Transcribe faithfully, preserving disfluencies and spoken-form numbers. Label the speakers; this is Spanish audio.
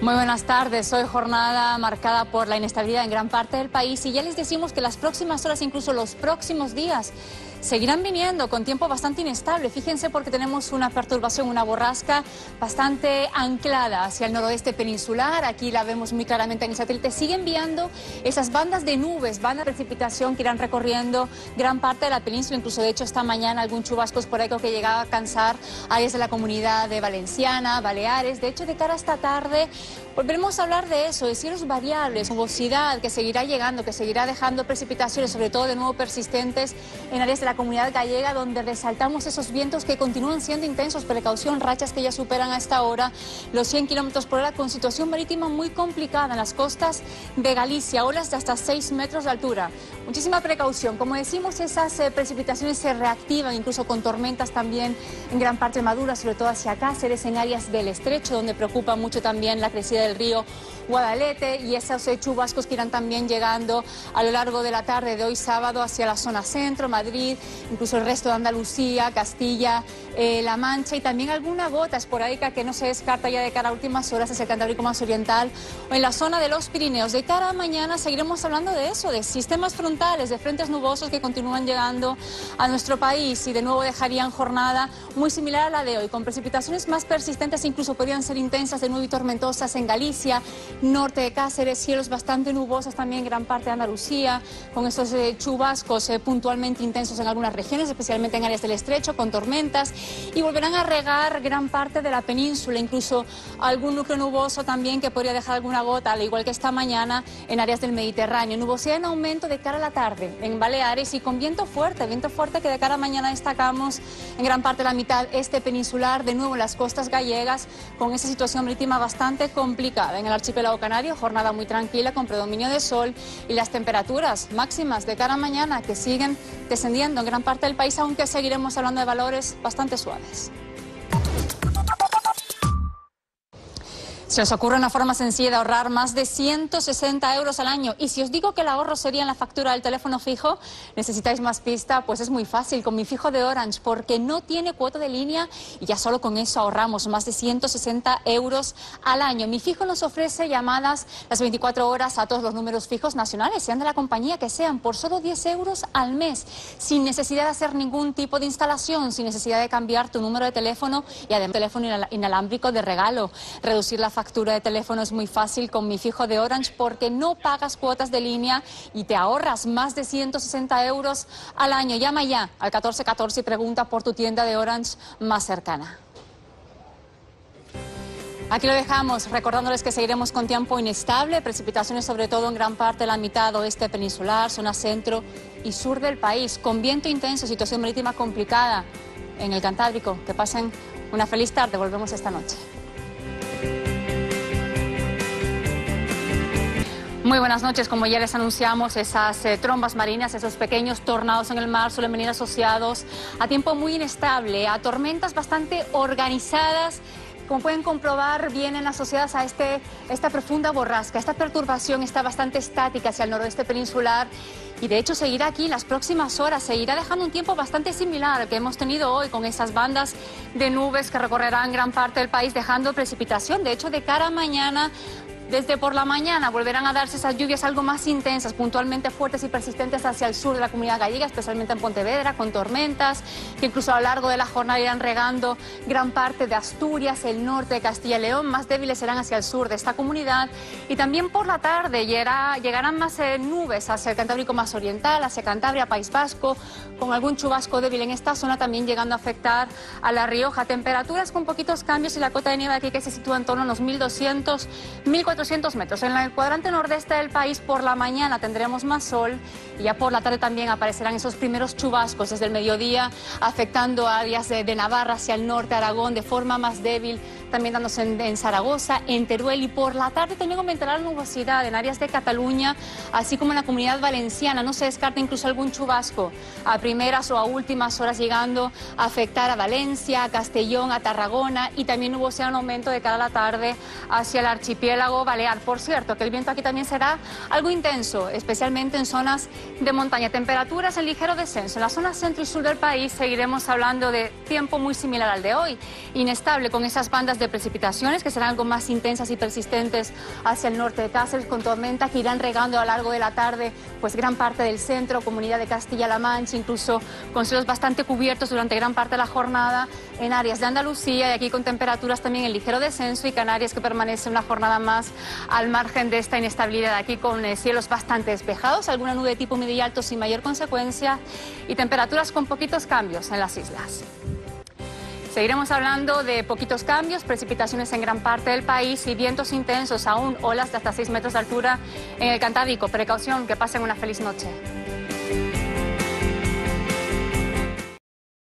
Speaker 1: Muy buenas tardes. Hoy jornada marcada por la inestabilidad en gran parte del país y ya les decimos que las próximas horas, incluso los próximos días, seguirán viniendo con tiempo bastante inestable. Fíjense porque tenemos una perturbación, una borrasca bastante anclada hacia el noroeste peninsular. Aquí la vemos muy claramente en el satélite. Sigue enviando esas bandas de nubes, bandas de precipitación que irán recorriendo gran parte de la península. Incluso, de hecho, esta mañana algún chubasco esporádico que llegaba a alcanzar áreas de la comunidad de Valenciana, Baleares. De hecho, de cara a esta tarde volveremos a hablar de eso, de cielos variables, nubosidad que seguirá llegando, que seguirá dejando precipitaciones, sobre todo de nuevo persistentes en áreas de la comunidad gallega, donde resaltamos esos vientos que continúan siendo intensos. Precaución, rachas que ya superan a esta hora los cien kilómetros por hora, con situación marítima muy complicada en las costas de Galicia, olas de hasta seis metros de altura. Muchísima precaución. Como decimos, esas eh, precipitaciones se reactivan, incluso con tormentas también en gran parte de Madura, sobre todo hacia Cáceres, en áreas del estrecho, donde preocupa mucho también la crecida del río Guadalete, y esos eh, chubascos que irán también llegando a lo largo de la tarde de hoy sábado hacia la zona centro, Madrid, incluso el resto de Andalucía, Castilla, eh, La Mancha, y también alguna gota esporádica que no se descarta ya de cara a últimas horas hacia el Cantábrico más oriental o en la zona de los Pirineos. De cara a mañana seguiremos hablando de eso, de sistemas frontales, de frentes nubosos que continúan llegando a nuestro país y de nuevo dejarían jornada muy similar a la de hoy, con precipitaciones más persistentes, incluso podrían ser intensas de nuevo y tormentosas en Galicia, norte de Cáceres, cielos bastante nubosos también en gran parte de Andalucía, con estos eh, chubascos eh, puntualmente intensos en algunas regiones, especialmente en áreas del estrecho, con tormentas, y volverán a regar gran parte de la península, incluso algún núcleo nuboso también que podría dejar alguna gota, al igual que esta mañana en áreas del Mediterráneo. Nubosidad en aumento de cara a la tarde en Baleares y con viento fuerte, viento fuerte que de cara a mañana destacamos en gran parte de la mitad este peninsular, de nuevo en las costas gallegas, con esa situación marítima bastante complicada. En el archipiélago canario, jornada muy tranquila con predominio de sol y las temperaturas máximas de cara a mañana que siguen descendiendo en gran parte del país, aunque seguiremos hablando de valores bastante suaves. Se os ocurre una forma sencilla de ahorrar más de ciento sesenta euros al año. Y si os digo que el ahorro sería en la factura del teléfono fijo, ¿necesitáis más pista? Pues es muy fácil, con mi fijo de Orange, porque no tiene cuota de línea y ya solo con eso ahorramos más de ciento sesenta euros al año. Mi fijo nos ofrece llamadas las veinticuatro horas a todos los números fijos nacionales, sean de la compañía que sean, por solo diez euros al mes, sin necesidad de hacer ningún tipo de instalación, sin necesidad de cambiar tu número de teléfono y además teléfono inalámbrico de regalo. Reducir la factura factura de teléfono es muy fácil con mi fijo de Orange, porque no pagas cuotas de línea y te ahorras más de ciento sesenta euros al año. Llama ya al catorce catorce y pregunta por tu tienda de Orange más cercana. Aquí lo dejamos, recordándoles que seguiremos con tiempo inestable, precipitaciones sobre todo en gran parte de la mitad oeste peninsular, zona centro y sur del país, con viento intenso, situación marítima complicada en el Cantábrico. Que pasen una feliz tarde, volvemos esta noche. Muy buenas noches. Como ya les anunciamos, esas eh, trombas marinas, esos pequeños tornados en el mar suelen venir asociados a tiempo muy inestable, a tormentas bastante organizadas. Como pueden comprobar, vienen asociadas a este, esta profunda borrasca. Esta perturbación está bastante estática hacia el noroeste peninsular y de hecho seguirá aquí las próximas horas, seguirá dejando un tiempo bastante similar al que hemos tenido hoy, con esas bandas de nubes que recorrerán gran parte del país dejando precipitación. De hecho, de cara a mañana, desde por la mañana volverán a darse esas lluvias algo más intensas, puntualmente fuertes y persistentes hacia el sur de la comunidad gallega, especialmente en Pontevedra, con tormentas que incluso a lo largo de la jornada irán regando gran parte de Asturias, el norte de Castilla y León. Más débiles serán hacia el sur de esta comunidad, y también por la tarde llegará, llegarán más eh, nubes hacia el Cantábrico más oriental, hacia Cantabria, País Vasco, con algún chubasco débil en esta zona, también llegando a afectar a La Rioja. Temperaturas con poquitos cambios y la cota de nieve aquí que se sitúa en torno a unos mil doscientos, mil cuatrocientos metros. En el cuadrante nordeste del país por la mañana tendremos más sol y ya por la tarde también aparecerán esos primeros chubascos desde el mediodía, afectando áreas de, de Navarra hacia el norte, Aragón, de forma más débil, también dándose en, en Zaragoza, en Teruel, y por la tarde también aumentará la nubosidad en áreas de Cataluña, así como en la Comunidad Valenciana. No se descarta incluso algún chubasco a primeras o a últimas horas, llegando a afectar a Valencia, a Castellón, a Tarragona, y también nubosidad en aumento de cara a la tarde hacia el archipiélago archipiélago balear. Por cierto, que el viento aquí también será algo intenso, especialmente en zonas de montaña. Temperaturas en ligero descenso. En la zona centro y sur del país seguiremos hablando de tiempo muy similar al de hoy. Inestable con esas bandas de precipitaciones que serán algo más intensas y persistentes hacia el norte de Cáceres, con tormenta que irán regando a lo largo de la tarde pues gran parte del centro, comunidad de Castilla-La Mancha, incluso con cielos bastante cubiertos durante gran parte de la jornada en áreas de Andalucía, y aquí con temperaturas también en ligero descenso, y Canarias, que permanece una jornada más al margen de esta inestabilidad, aquí con eh, cielos bastante despejados, alguna nube de tipo medio y alto sin mayor consecuencia, y temperaturas con poquitos cambios en las islas. Seguiremos hablando de poquitos cambios, precipitaciones en gran parte del país y vientos intensos, aún olas de hasta seis metros de altura en el Cantábrico. Precaución, que pasen una feliz noche.